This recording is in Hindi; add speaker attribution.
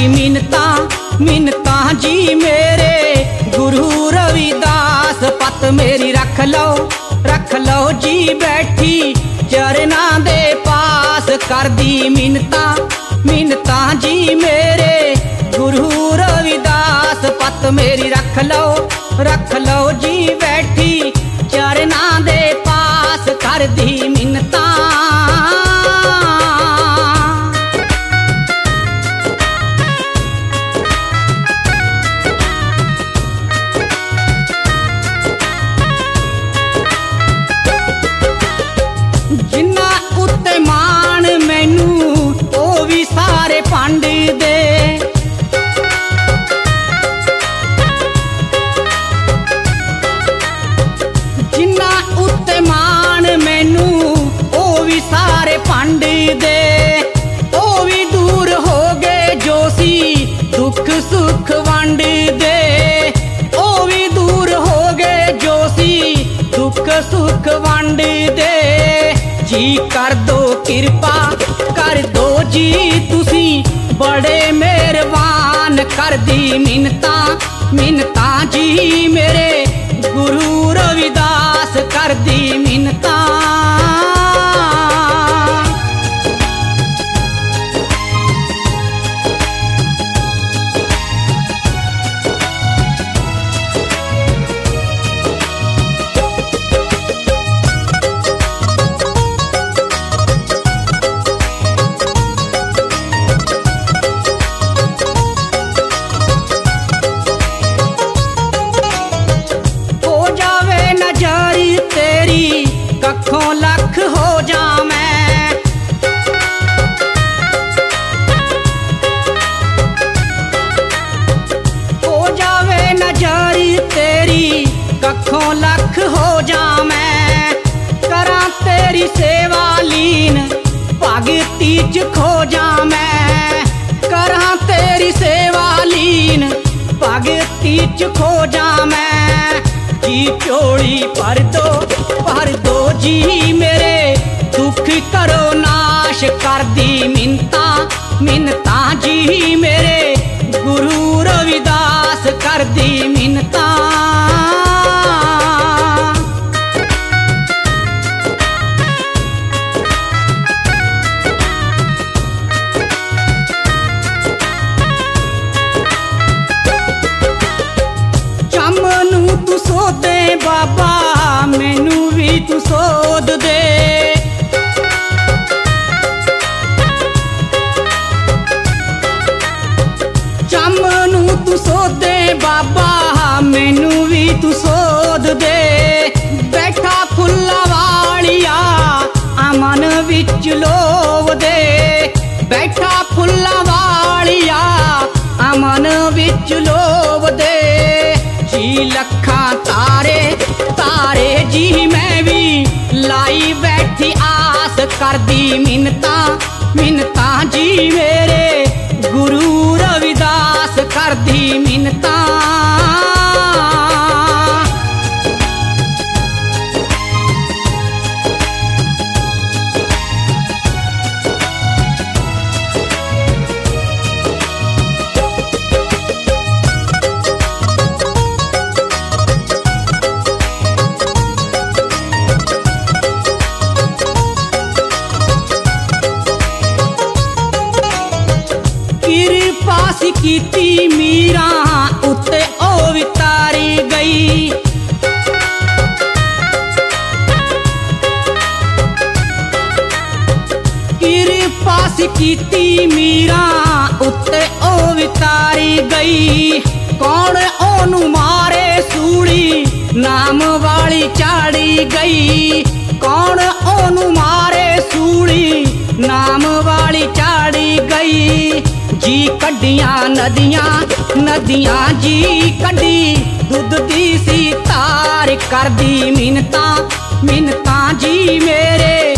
Speaker 1: मिन्नतां मिन्नतां जी मेरे गुरु रविदास। पत मेरी रख लो जी बैठी चरना दे पास। कर दी मिन्नतां मिन्नतां जी मेरे गुरु रविदास। पत मेरी रख लो जी बैठी चरना दे पास। कर दी मिन्नतां। जिन्ना उत्ते मान मैनू ओ भी सारे पंड दे। जिन्ना उत्ते मान मैनू ओ भी सारे पंड दे। ओ भी दूर हो गए जो सी दुख सुख वंड दे। ओ भी दूर हो गए जो सी दुख सुख वंड दे। जी कर दो कृपा कर दो जी तुसी बड़े मेहरबान। कर दी मिन्नतां मिन्नतां जी मेरे गुरु रविदास। कर दी मिन्नतां। कखों लख हो जा मैं। हो जावे नजरी तेरी कखों लख हो जा मैं। करा तेरी सेवा लीन भगती च खो जा मैं। करा तेरी सेवा लीन भगती च खो जा मैं। जी चोली भर दो जी मेरे दुख करो नाश। कर दी मिन्नतां मिन्नतां जी मेरे गुरु रविदास। कर दी मिन्नतां। चमनू तू सोदे बाबा मैनू भी तू सोद दे। चमनू तू सोदे बाबा मैनू भी तू सोद दे। बैठा फुल्ला वालिया अमन विच लोव दे। बैठा फुल्ला वालिया अमन विच लोव दे। जी लखा तारे तारे जी मैं भी लाई बैठी आस। कर दी मिन्नतां मिन्नतां जी मेरे गुरु रविदास। कर दी मिन्नतां। कीती मीरा उत्ते ओ वितारी गई। कृपा कीती मीरा उत्ते ओ वितारी गई। कौन ओनू मारे सूली नाम वाली चाड़ी गई। कौन ओनू मारे सूली नाम वाली चाड़ी गई। जी कड्डियां नदियां जी कड्डी दुध दी सी तार। कर दी मिन्नतां मिन्नतां जी मेरे